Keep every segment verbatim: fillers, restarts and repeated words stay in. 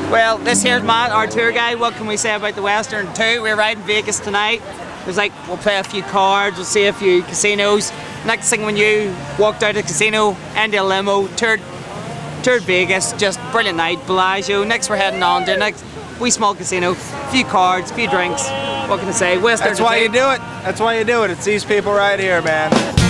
Well, this here's Matt, our tour guide. What can we say about the Western two? We're riding Vegas tonight. There's like, we'll play a few cards, we'll see a few casinos. Next thing when you walked out of the casino, into a limo, toured, toured Vegas, just brilliant night, Bellagio. Next we're heading on to the next wee small casino, a few cards, a few drinks. What can I say? Western That's why you do it. That's why you do it. It's these people right here, man.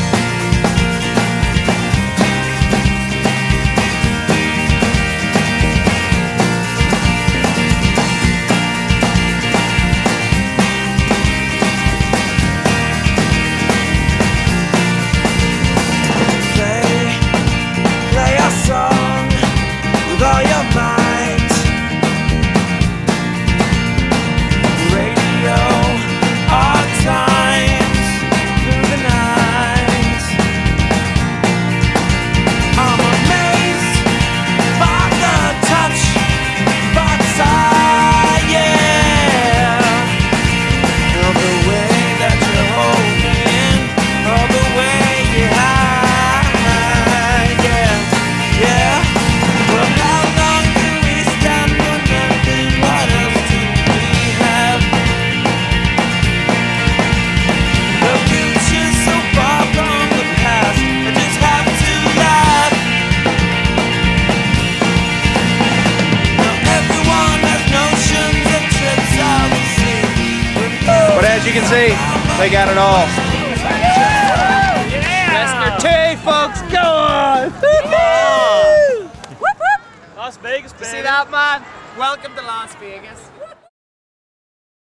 As you can see, they got it all. Yeah! Western two, folks, go on! Whoop, whoop. Las Vegas, baby. You see that, man? Welcome to Las Vegas.